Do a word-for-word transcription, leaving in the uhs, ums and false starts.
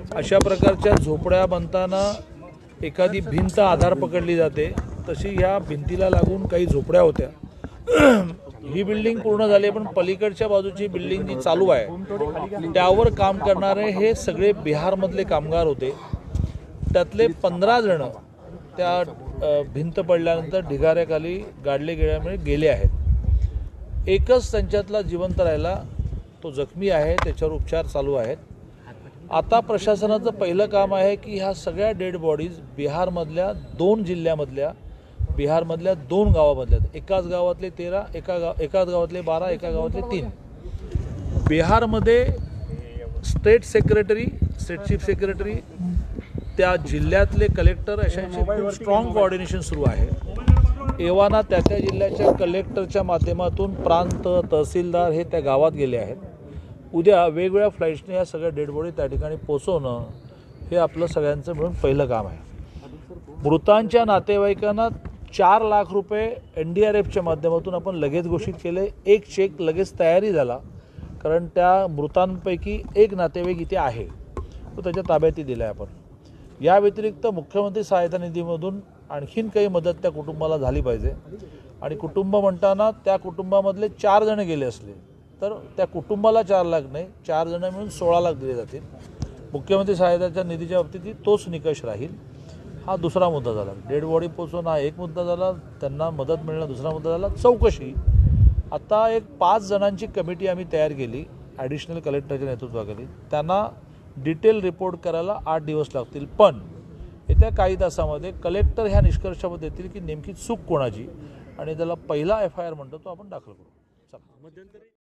अशा प्रकारच्या झोपड्या बनताना एखादी भिंत आधार पकडली जाते, तशी ह्या भिंतीला लागून काही झोपड्या होत्या। ही बिल्डिंग पूर्ण झाली, पण पलीकडच्या बाजूची बिल्डिंग जी चालू आहे त्यावर काम करणारे हे सगळे बिहारमधले कामगार होते। त्यातले पंधरा जण त्या भिंत पडल्यानंतर ढिगाऱ्याखाली गाडले गेल्यामुळे गेले आहेत। एकच त्यांच्यातला जिवंत राहिला, तो जखमी आहे, त्याच्यावर उपचार चालू आहेत। आता प्रशासनाचं पहिलं काम आहे की ह्या सगळ्या डेड बॉडीज बिहारमधल्या दोन जिल्ह्यामधल्या बिहारमधल्या दोन गावामधल्या, एकाच गावातले तेरा, एका गाव एकाच गावातले बारा, एका गावातले तीन। बिहारमध्ये state secretary, state chief secretary, त्या जिल्ह्यातले कलेक्टर अशांची खूप स्ट्रॉंग कोऑर्डिनेशन सुरू आहे। एव्हाना त्या त्या जिल्ह्याच्या कलेक्टरच्या माध्यमातून प्रांत तहसीलदार हे त्या गावात गेले आहेत। उद्या वेगवेगळ्या फ्लाईट्सने या सगळ्या डेड बॉडी त्या ठिकाणी पोहोचवणं हे आपलं सगळ्यांचं मिळून पहिलं काम आहे। मृतांच्या नातेवाईकांना चार लाख रुपये एन डी आर एफच्या माध्यमातून आपण लगेच घोषित केले। एक चेक लगेच तयारी झाला, कारण त्या मृतांपैकी एक नातेवाईक इथे आहे, तो त्याच्या ताब्यात दिला आहे आपण। या व्यतिरिक्त मुख्यमंत्री सहायता निधीमधून आणखीन काही मदत त्या कुटुंबाला झाली पाहिजे। आणि कुटुंब म्हणताना त्या कुटुंबामधले चार जण गेले असले तर त्या कुटुंबाला चार लाख नाही, चार जण मिळून सोळा लाख दिले जातील। मुख्यमंत्री सहायताच्या निधीच्या बाबतीत तोच निकष राहील। हा दुसरा मुद्दा झाला। डेड बॉडी पोचवणं हा एक मुद्दा झाला, त्यांना मदत मिळणं दुसरा मुद्दा झाला। चौकशी, आता एक पाच जणांची कमिटी आम्ही तयार केली ॲडिशनल कलेक्टरच्या नेतृत्वाखाली। त्यांना डिटेल रिपोर्ट करायला आठ दिवस लागतील, पण येत्या काही तासामध्ये कलेक्टर ह्या निष्कर्षामध्ये येतील की नेमकी चूक कोणाची आणि त्याला पहिला एफ आय आर म्हणतो तो आपण दाखल करू। चला।